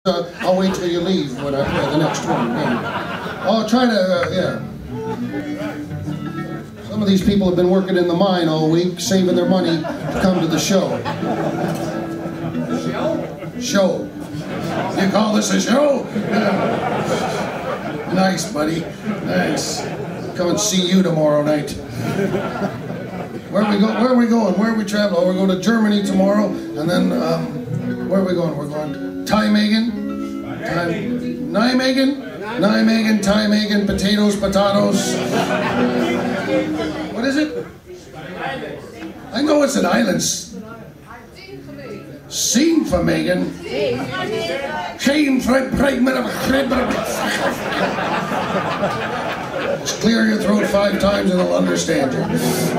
I'll wait till you leave when I play the next one. Yeah. I'll try to, yeah. Some of these people have been working in the mine all week, saving their money to come to the show. Show. You call this a show? Yeah. Nice, buddy. Nice. Come and see you tomorrow night. Where are we going? Where are we traveling? Oh, we're going to Germany tomorrow, and then where are we going? We're going to Nijmegen, Nijmegen, potatoes. What is it? I know it's an island. Seenvermegen. Just clear your throat 5 times and they'll understand you.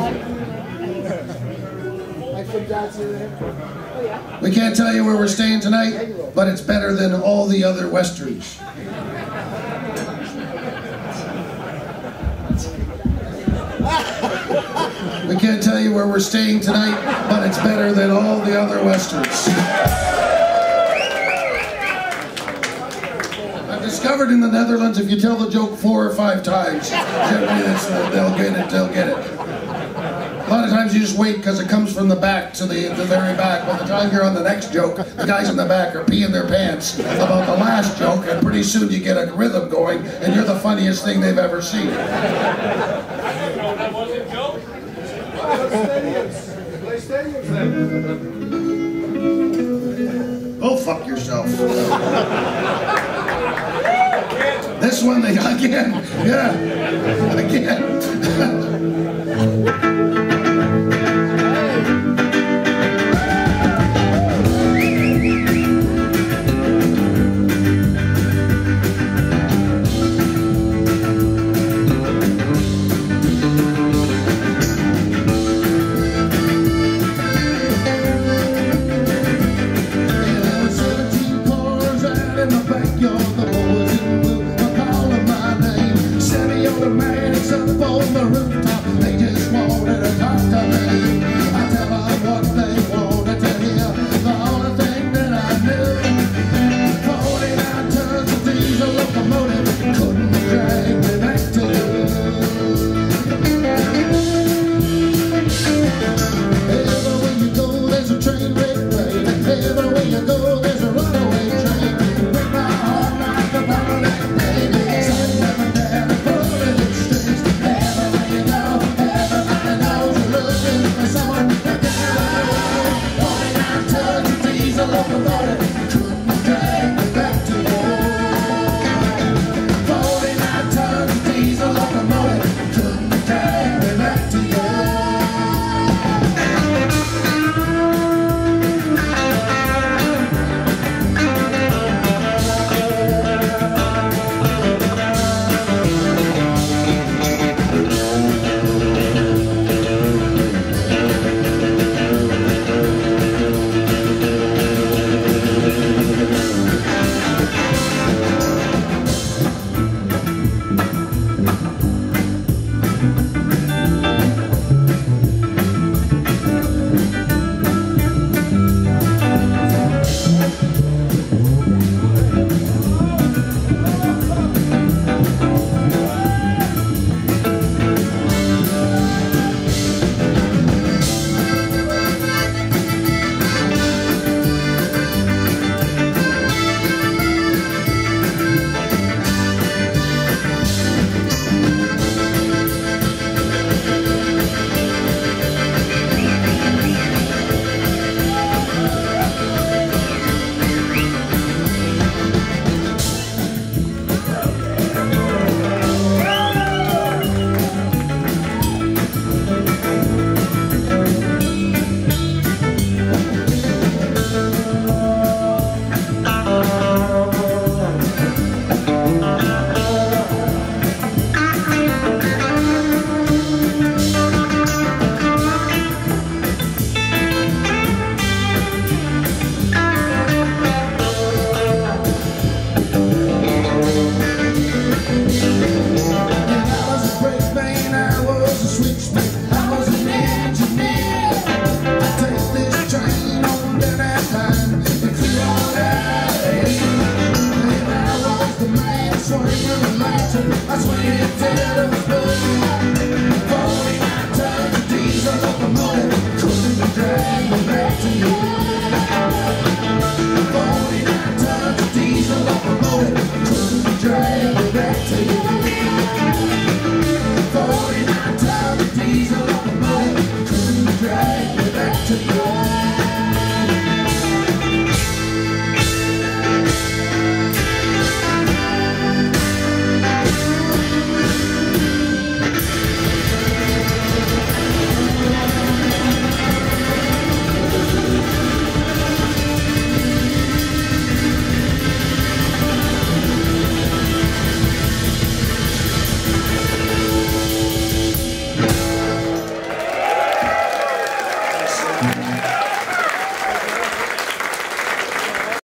We can't tell you where we're staying tonight, but it's better than all the other westerns. We can't tell you where we're staying tonight, but it's better than all the other westerns. I've discovered in the Netherlands, if you tell the joke 4 or 5 times, generally they'll get it. A lot of times you just wait because it comes from the back to the very back. By the time you're on the next joke, the guys in the back are peeing their pants about the last joke, and pretty soon you get a rhythm going, and you're the funniest thing they've ever seen. Oh, fuck yourself. This one, again. Yeah. Again.